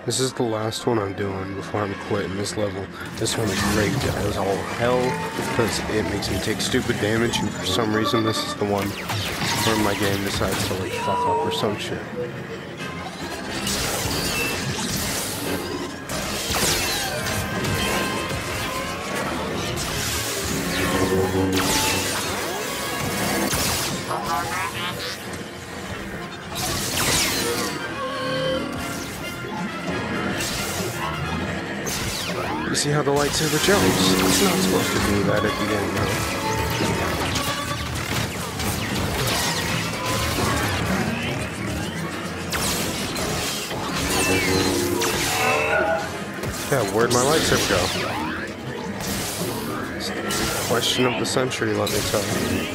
This is the last one I'm doing before I'm quitting this level. This one is rigged as all hell because it makes me take stupid damage, and for some reason this is the one where my game decides to like fuck up or some shit. You see how the lightsaber jumps? It's not supposed to do that at the end, no. Yeah, where'd my lightsaber go? It's the question of the century, let me tell you.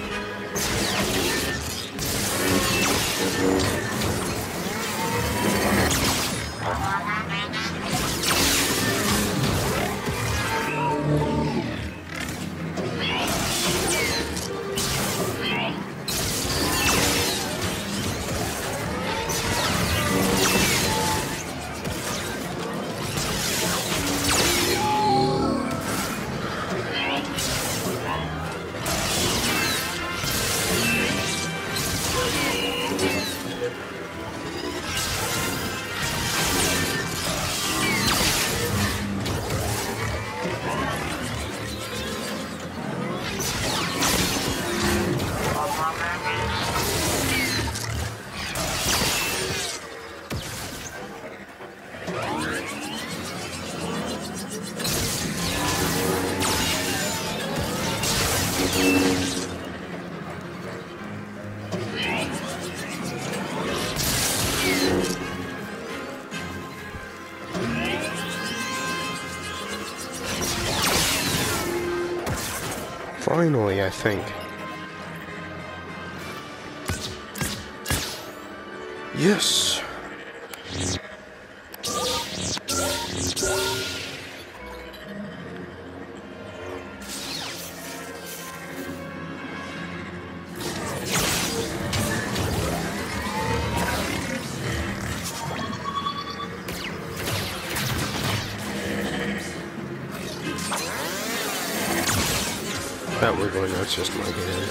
Finally, I think. Yes! That we're going, that's just my game.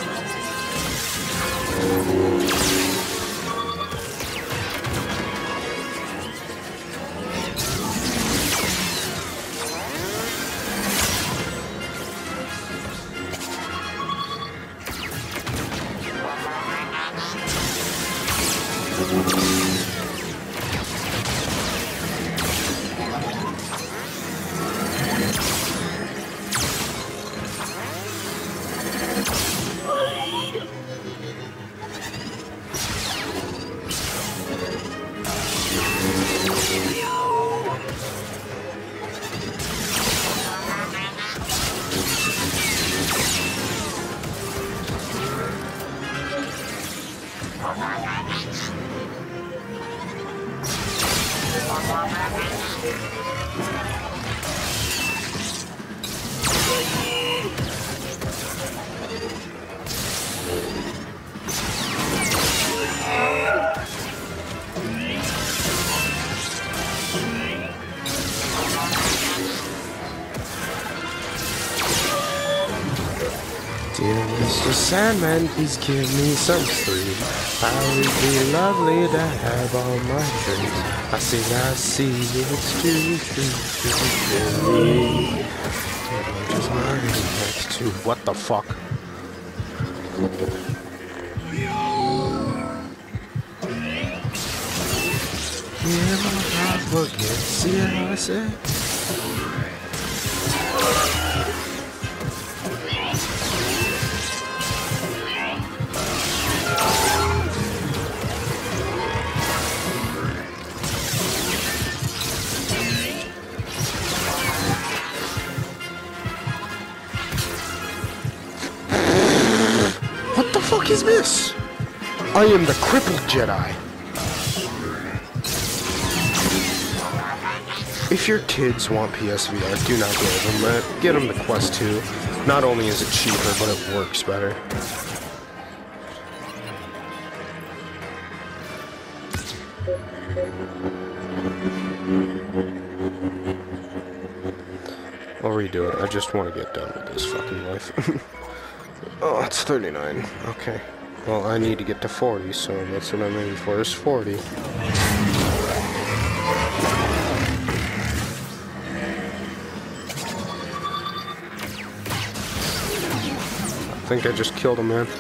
Dear Mr. Sandman, please give me some sleep. How would be lovely to have all my dreams. I see, it's too true. Just mine next to what the fuck? Yeah, my heart forget. See how I said? What the fuck is this? I am the crippled Jedi. If your kids want PSVR, do not get them that. Get them the Quest 2. Not only is it cheaper, but it works better. I'll redo it. I just want to get done with this fucking life. Oh, it's 39. Okay. Well, I need to get to 40, so that's what I'm aiming for, is 40. I think I just killed him, man.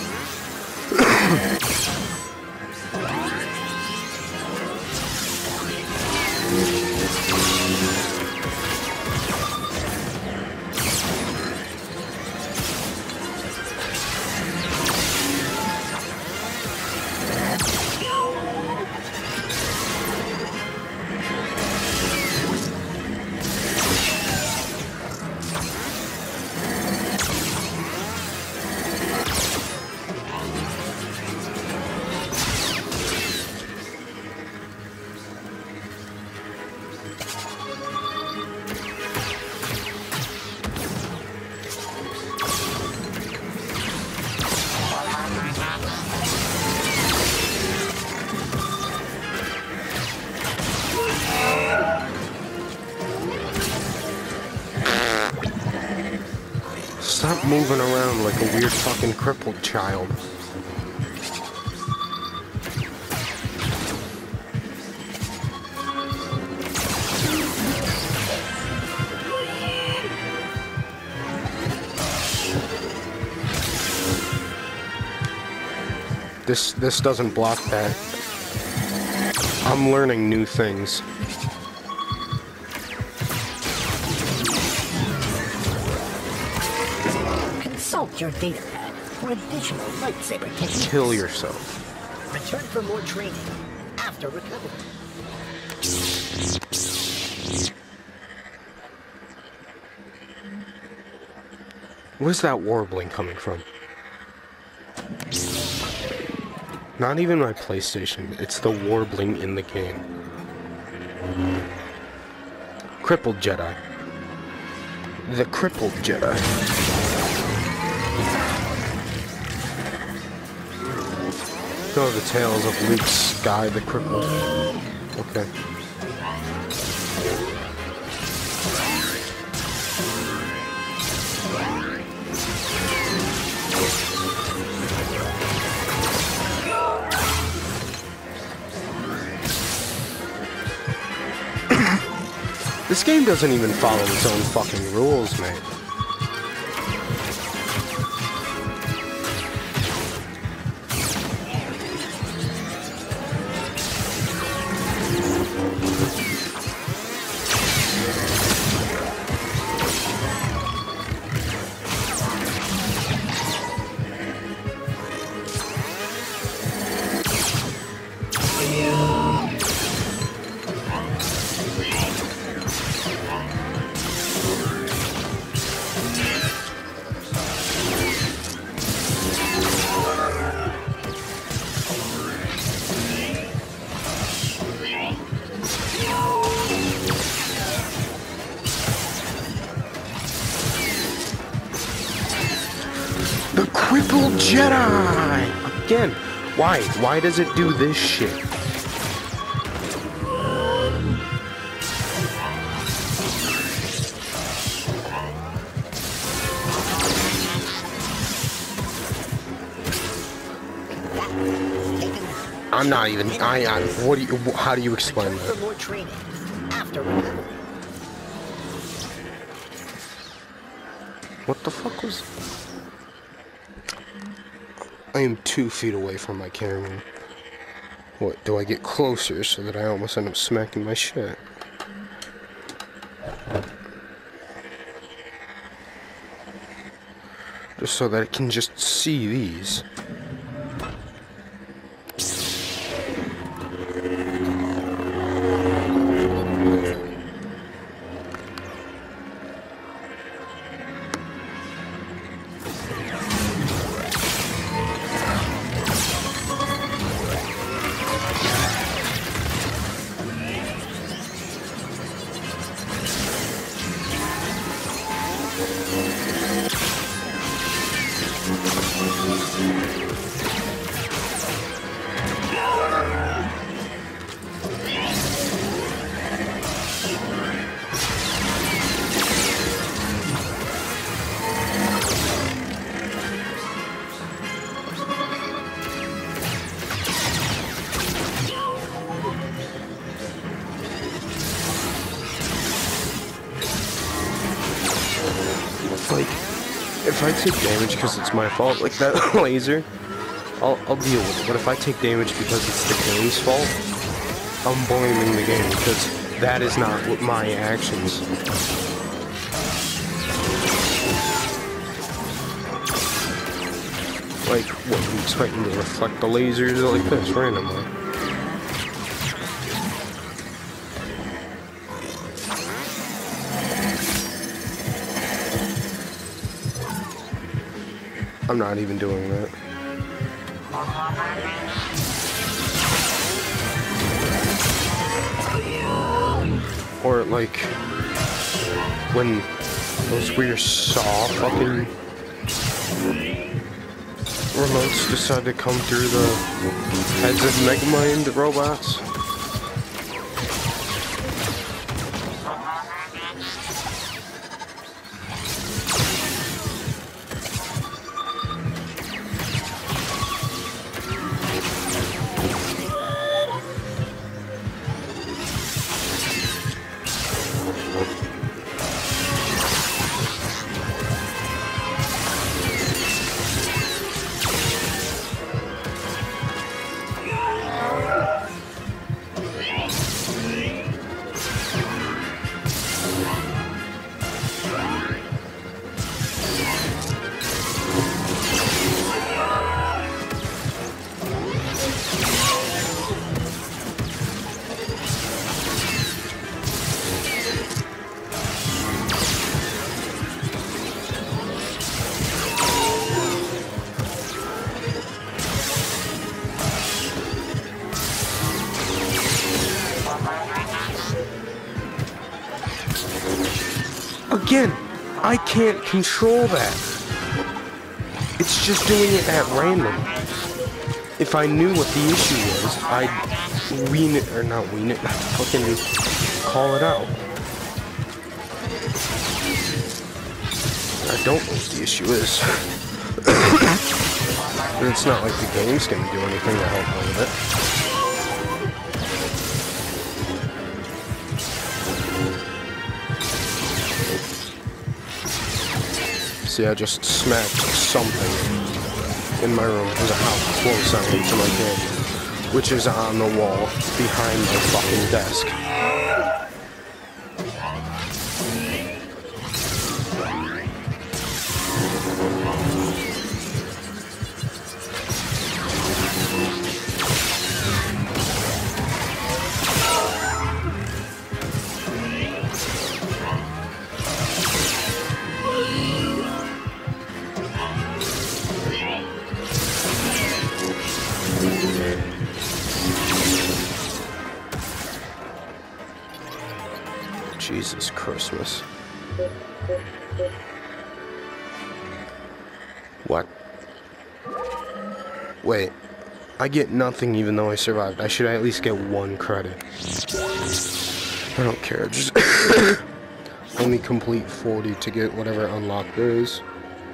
Stop moving around like a weird fucking crippled child. This doesn't block that. I'm learning new things. Consult your data pad for additional lightsaber techniques. Kill yourself. Return for more training after recovery. Where's that warbling coming from? Not even my PlayStation, it's the warbling in the game. Crippled Jedi. The crippled Jedi. Oh, the tales of Luke Sky the crippled. Okay. This game doesn't even follow its own fucking rules, mate. The crippled Jedi! Again, why? Why does it do this shit? I'm not even. What do you? How do you explain that? For more training after recovery. What the fuck was? I am 2 feet away from my camera. What, do I get closer so that I almost end up smacking my shit? Just so that it can just see these. if I take damage because it's my fault, like that laser, I'll deal with it. But if I take damage because it's the game's fault, I'm blaming the game because that is not what my actions. Like, what, you expect me to reflect the lasers like this randomly? I'm not even doing that. Or like when those weird saw fucking remotes decide to come through the heads of Megamind robots. Again, I can't control that. It's just doing it at random. If I knew what the issue was, I'd wean it, or not wean it, I'd fucking call it out. I don't know what the issue is. And it's not like the game's gonna do anything to help me with it. See, I just smacked something in my room because of how close I am to my game, which is on the wall behind my fucking desk. Jesus Christmas. What? Wait. I get nothing even though I survived. I should at least get 1 credit. I don't care. Just only complete 40 to get whatever unlock there is.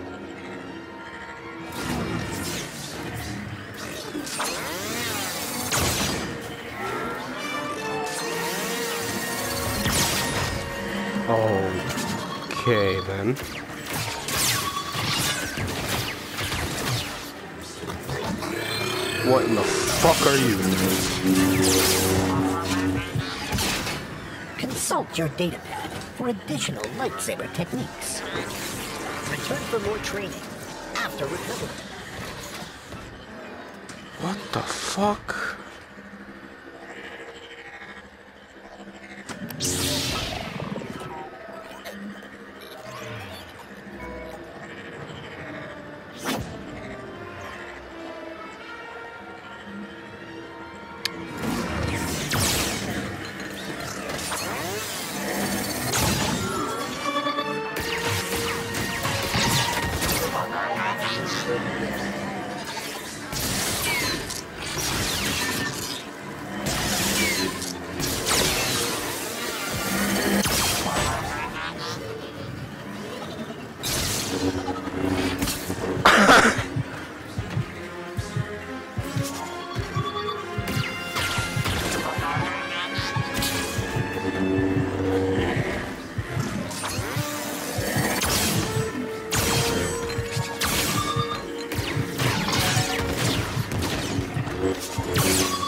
Okay, then. What in the fuck are you? Consult your datapad for additional lightsaber techniques. Return for more training after recovery. What the fuck?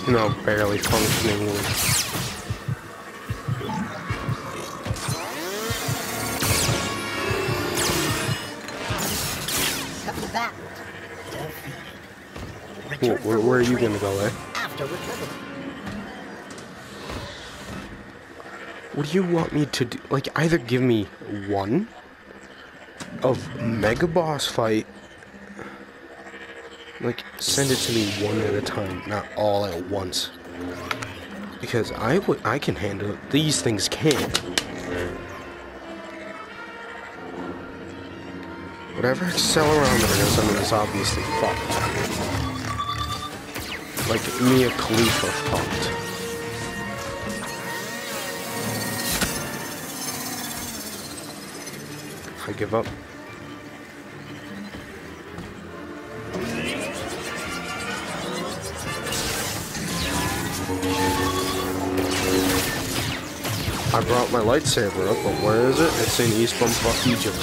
No, barely functioning. Where are you gonna go, eh? What do you want me to do? Like, either give me one of Mega Boss fight. Like, send it to me one at a time, not all at once. Because I can handle it. These things can't. Whatever Accelerometer is, I mean, is obviously fucked. Like Mia Khalifa fucked. I give up. I brought my lightsaber up, but where is it? It's in East Bumfuck, Egypt.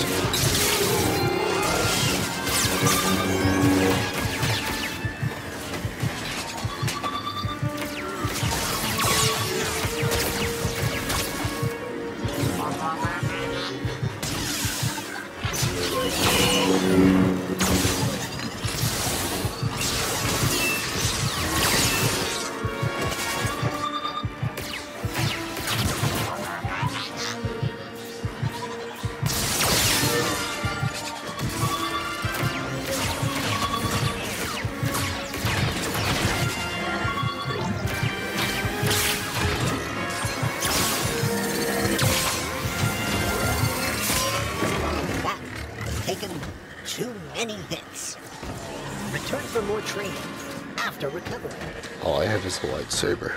Too many hits. Return for more training after recovery. All I have is the lightsaber.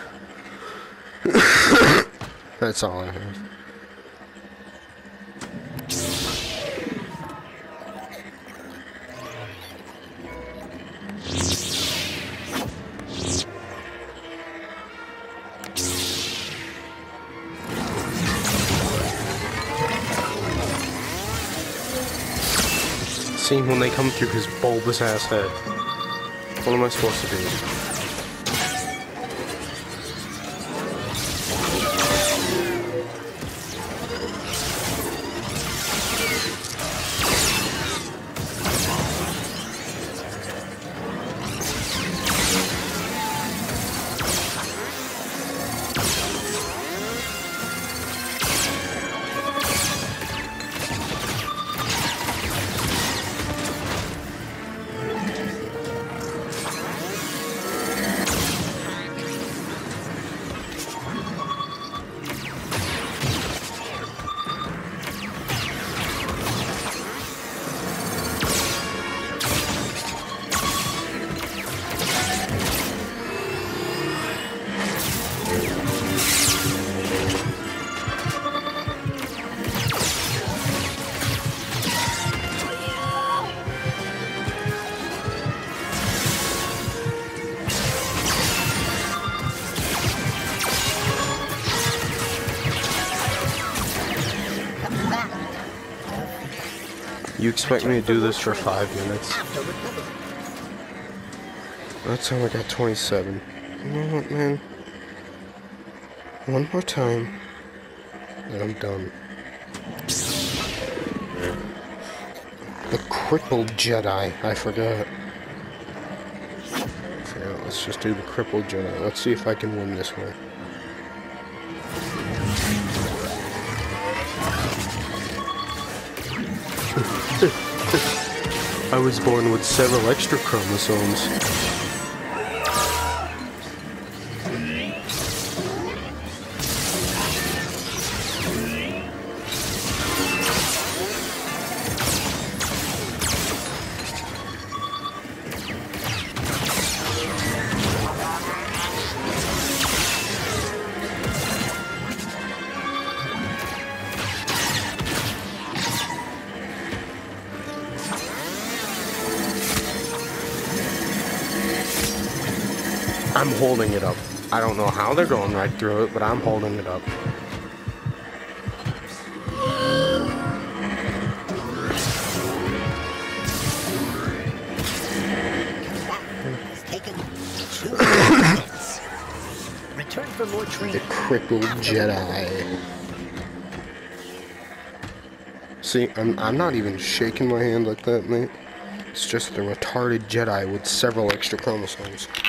That's all I have. See, when they come through his bulbous ass head, what am I supposed to do? You expect me to do this for 5 minutes? That time I got 27. You know what, man? One more time, and I'm done. The crippled Jedi, I forgot. Yeah, let's just do the crippled Jedi. Let's see if I can win this one. I was born with several extra chromosomes. I'm holding it up. I don't know how they're going right through it, but I'm holding it up. for more The training. crippled Jedi. See, I'm not even shaking my hand like that, mate. It's just the retarded Jedi with several extra chromosomes.